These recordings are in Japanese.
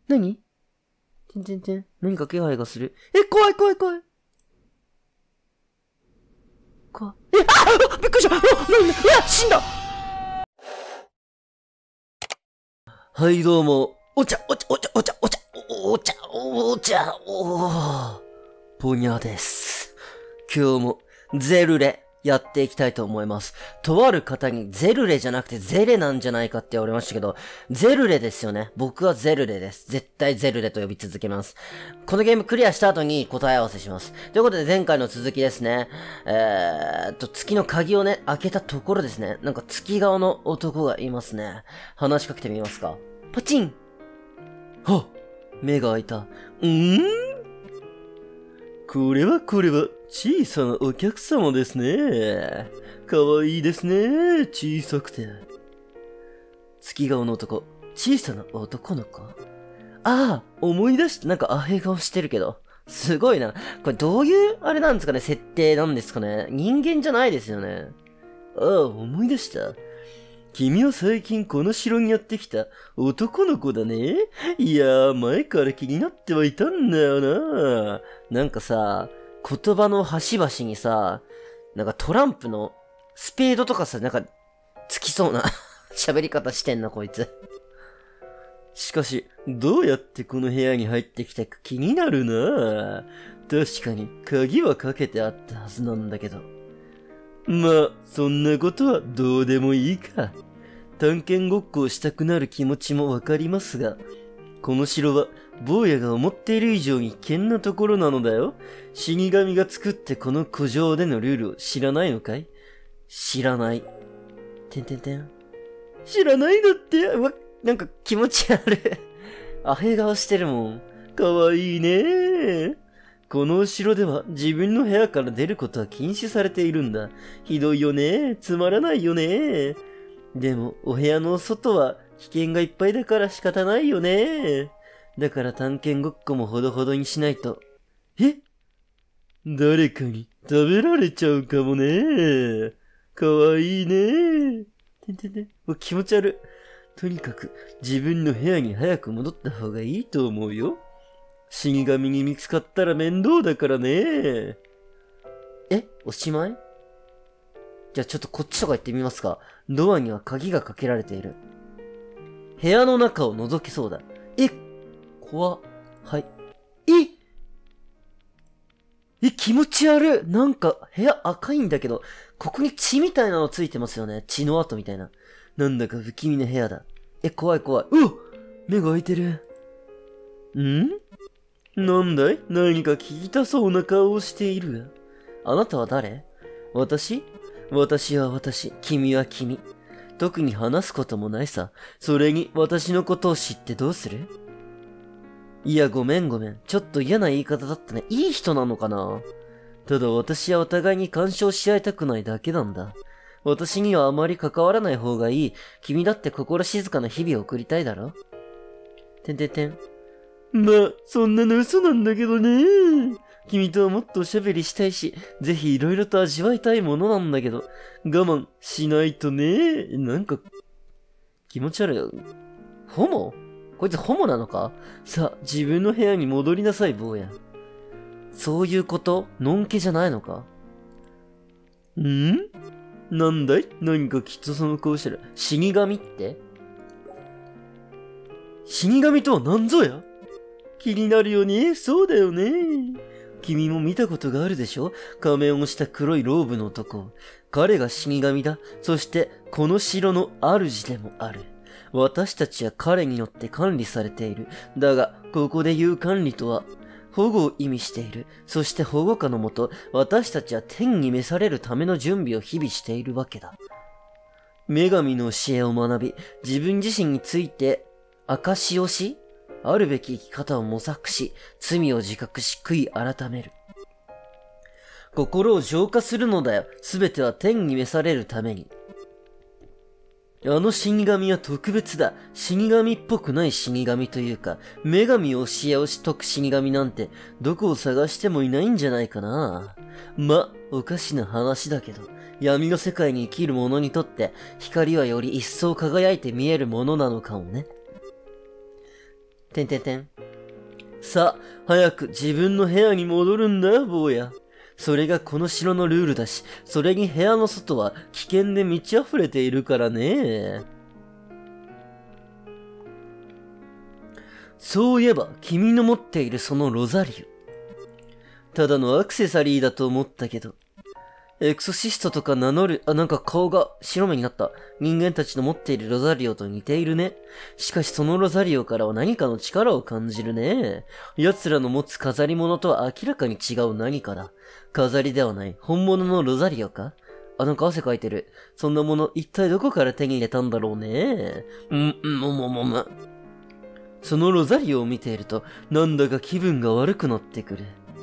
何？何か気配がする。怖い。あ、びっくりした。なんだ、死んだ。はい、どうも。お茶。ぽにゃです。今日もゼルレやっていきたいと思います。とある方にゼルレじゃなくてゼレなんじゃないかって言われましたけど、ゼルレですよね。僕はゼルレです。絶対ゼルレと呼び続けます。このゲームクリアした後に答え合わせします。ということで前回の続きですね。月の鍵をね、開けたところですね。なんか月顔の男がいますね。話しかけてみますか。パチン。はっ、目が開いた。これは小さなお客様ですね。かわいいですね。小さくて。月顔の男。小さな男の子。ああ、思い出した。なんかアヘ顔してるけど。すごいな。これどういう、あれなんですかね、設定なんですかね。人間じゃないですよね。ああ、思い出した。君は最近この城にやってきた男の子だね。いやー、前から気になってはいたんだよな。なんかさ、言葉の端々にさ、なんかトランプのスペードとかさ、なんかつきそうな喋り方してんな、こいつ。しかし、どうやってこの部屋に入ってきたか気になるな。確かに鍵はかけてあったはずなんだけど。まあ、そんなことはどうでもいいか。探検ごっこをしたくなる気持ちもわかりますが、この城は坊やが思っている以上に危険なところなのだよ。死神が作ってこの古城でのルールを知らないのかい？知らない。知らないだって、なんか気持ち悪い。アヘ顔してるもん。かわいいね。この城では自分の部屋から出ることは禁止されているんだ。ひどいよね。つまらないよね。でも、お部屋の外は危険がいっぱいだから仕方ないよね。だから探検ごっこもほどほどにしないと。誰かに食べられちゃうかもね。かわいいね。気持ち悪い。とにかく自分の部屋に早く戻った方がいいと思うよ。死神に見つかったら面倒だからね。おしまい？じゃあちょっとこっちとか行ってみますか。ドアには鍵がかけられている。部屋の中を覗けそうだ。怖っ。はい。気持ち悪い。なんか部屋赤いんだけど、ここに血みたいなのついてますよね。血の跡みたいな。なんだか不気味な部屋だ。怖い。目が開いてる。なんだい？何か聞きたそうな顔をしているが。あなたは誰？私は私。君は君。特に話すこともないさ。それに私のことを知ってどうする？いや、ごめん。ちょっと嫌な言い方だったね。いい人なのかな？ただ私はお互いに干渉し合いたくないだけなんだ。私にはあまり関わらない方がいい。君だって心静かな日々を送りたいだろ？まあ、そんなの嘘なんだけどね。君とはもっとおしゃべりしたいし、ぜひいろいろと味わいたいものなんだけど、我慢しないとね。なんか、気持ち悪い。ホモ？こいつホモなのか？さあ、自分の部屋に戻りなさい、坊や。そういうこと？のんけじゃないのか？なんだい？何かきっとその顔してる。死神って？死神とは何ぞや？気になるよね。そうだよね。君も見たことがあるでしょ？仮面をした黒いローブの男。彼が死神だ。そしてこの城の主でもある。私たちは彼によって管理されている。だが、ここで言う管理とは保護を意味している。そして保護下のもと、私たちは天に召されるための準備を日々しているわけだ。女神の教えを学び、自分自身について証しをし、あるべき生き方を模索し、罪を自覚し、悔い改める。心を浄化するのだよ。すべては天に召されるために。あの死神は特別だ。死神っぽくない死神というか、女神を教えをし解く死神なんて、どこを探してもいないんじゃないかな。おかしな話だけど、闇の世界に生きる者にとって、光はより一層輝いて見えるものなのかもね。 てんてんてん。さあ、早く自分の部屋に戻るんだ、坊や。それがこの城のルールだし、それに部屋の外は危険で満ち溢れているからね。そういえば、君の持っているそのロザリオ。ただのアクセサリーだと思ったけど。エクソシストとか名乗る、なんか顔が白目になった。人間たちの持っているロザリオと似ているね。しかしそのロザリオからは何かの力を感じるね。奴らの持つ飾り物とは明らかに違う何かだ。飾りではない。本物のロザリオか？なんか汗かいてる。そんなもの一体どこから手に入れたんだろうね。そのロザリオを見ていると、なんだか気分が悪くなってくる。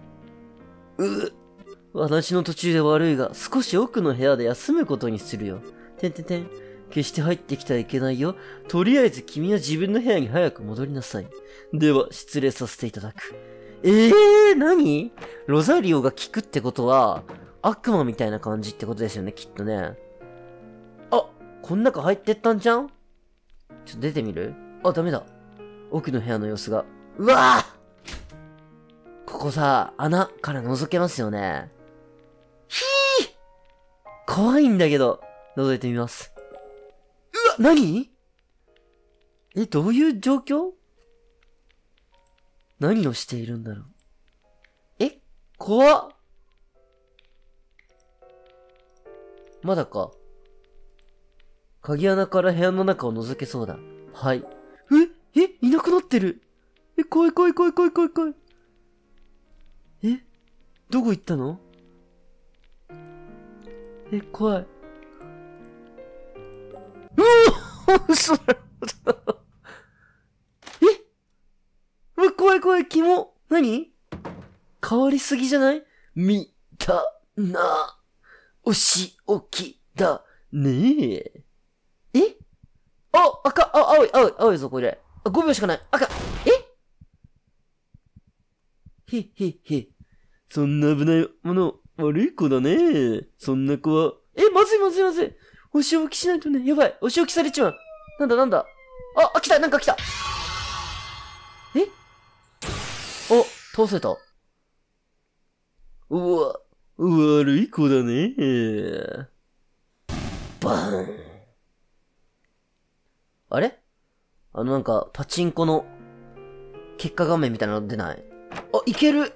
話の途中で悪いが、少し奥の部屋で休むことにするよ。決して入ってきてはいけないよ。とりあえず君は自分の部屋に早く戻りなさい。では、失礼させていただく。何？ロザリオが効くってことは、悪魔みたいな感じってことですよね、きっとね。こん中入ってったんじゃん？ちょっと出てみる？ダメだ。奥の部屋の様子が。うわぁ！ここさ、穴から覗けますよね。怖いんだけど、覗いてみます。何？どういう状況？何をしているんだろう？怖っ！まだか。鍵穴から部屋の中を覗けそうだ。はい。いなくなってる。怖い。どこ行ったの？怖い。嘘だろ。怖い、キモ。何？変わりすぎじゃない？みたな、お仕置きだねえ。青いぞ、これ。5秒しかない。赤。そんな危ないもの、悪い子だね。そんな子は。まずい。お仕置きしないとね。やばい。お仕置きされちまう。なんだ。来た。なんか来た。通せた。悪い子だね。バーン。あれ？なんか、パチンコの、結果画面みたいなの出ない？いける！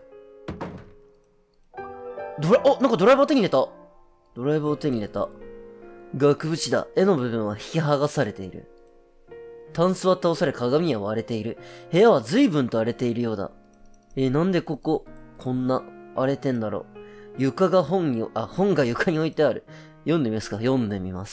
なんかドライバー手に入れた。額縁だ。絵の部分は引き剥がされている。タンスは倒され鏡は割れている。部屋は随分と荒れているようだ。なんでこんな荒れてんだろう。本が床に置いてある。読んでみます。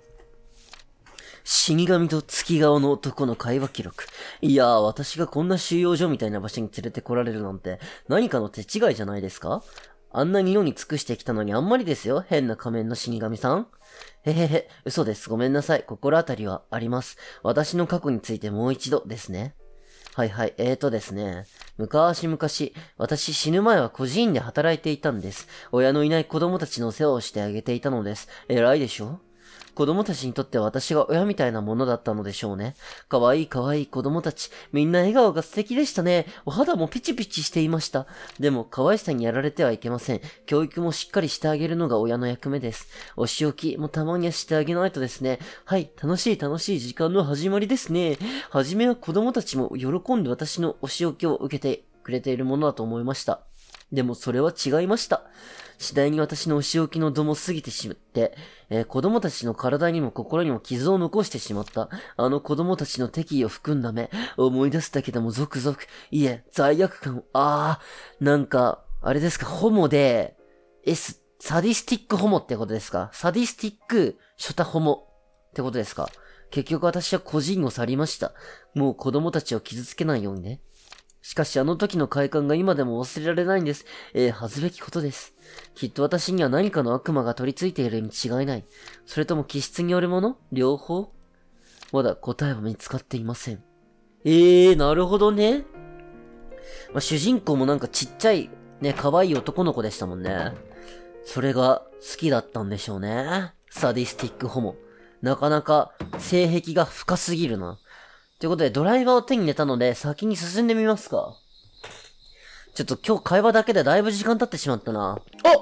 死神と月顔の男の会話記録。いやー、私がこんな収容所みたいな場所に連れてこられるなんて、何かの手違いじゃないですか？あんなに野に尽くしてきたのにあんまりですよ、変な仮面の死神さん。嘘です。ごめんなさい。心当たりはあります。私の過去についてもう一度ですね。ですね。昔々、私死ぬ前は孤児院で働いていたんです。親のいない子供たちの世話をしてあげていたのです。偉いでしょ？子供たちにとって私が親みたいなものだったのでしょうね。かわいい子供たち。みんな笑顔が素敵でしたね。お肌もピチピチしていました。でも可愛さにやられてはいけません。教育もしっかりしてあげるのが親の役目です。お仕置きもたまにはしてあげないとですね。はい、楽しい時間の始まりですね。はじめは子供たちも喜んで私のお仕置きを受けてくれているものだと思いました。でもそれは違いました。次第に私のお仕置きの度も過ぎてしまって、子供たちの体にも心にも傷を残してしまった。あの子供たちの敵意を含んだ目、思い出すだけでもゾクゾク。いえ、罪悪感。なんか、あれですか、ホモで、サディスティックホモってことですか？サディスティック、ショタホモってことですか？結局私は孤児院を去りました。もう子供たちを傷つけないようにね。しかしあの時の快感が今でも忘れられないんです。恥ずべきことです。きっと私には何かの悪魔が取り付いているに違いない。それとも気質によるもの？両方？まだ答えは見つかっていません。なるほどね。主人公もなんかちっちゃい、ね、可愛い男の子でしたもんね。それが好きだったんでしょうね。サディスティックホモ。なかなか性癖が深すぎるな。 ということで、ドライバーを手に入れたので、先に進んでみますか。ちょっと今日会話だけでだいぶ時間経ってしまったな。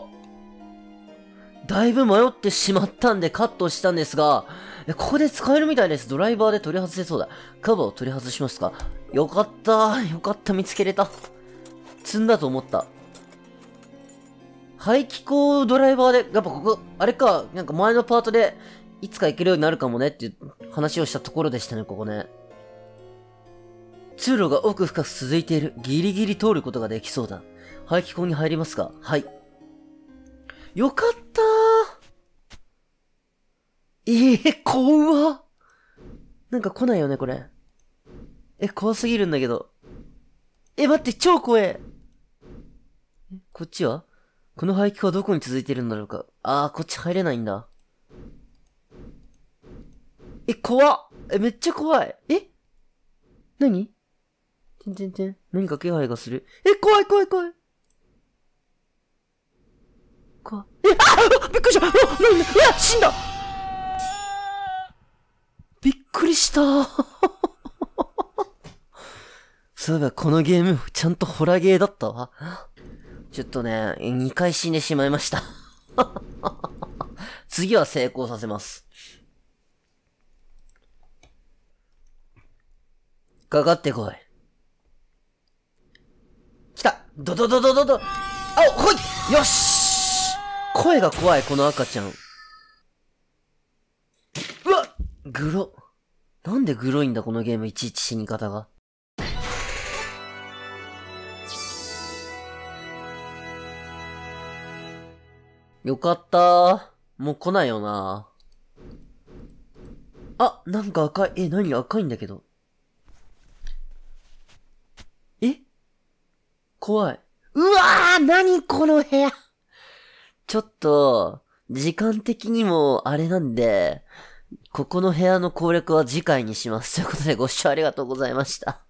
だいぶ迷ってしまったんでカットしたんですが、ここで使えるみたいです。ドライバーで取り外せそうだ。カバーを取り外しますか。よかった。よかった。見つけれた。積んだと思った。排気口ドライバーで、やっぱここ、あれか、なんか前のパートで、いつか行けるようになるかもねっていう話をしたところでしたね、ここね。通路が奥深く続いている。ギリギリ通ることができそうだ。排気口に入りますか。はい。よかったー。怖っ。なんか来ないよね、これ。怖すぎるんだけど。待って、超怖え。こっちはこの排気口はどこに続いてるんだろうか。こっち入れないんだ。怖っ。めっちゃ怖い。何何か気配がする。怖い。怖い。びっくりした。死んだ。びっくりした。そういえばこのゲーム、ちゃんとホラゲーだったわ。ちょっとね、2回死んでしまいました。次は成功させます。かかってこい。来た。ほい。よし。声が怖い、この赤ちゃん。うわ、グロ。なんでグロいんだ、このゲーム、いちいち死に方が。よかったー。もう来ないよな。なんか赤い。何赤いんだけど。怖い。うわー、何この部屋。ちょっと、時間的にもあれなんで、ここの部屋の攻略は次回にします。ということでご視聴ありがとうございました。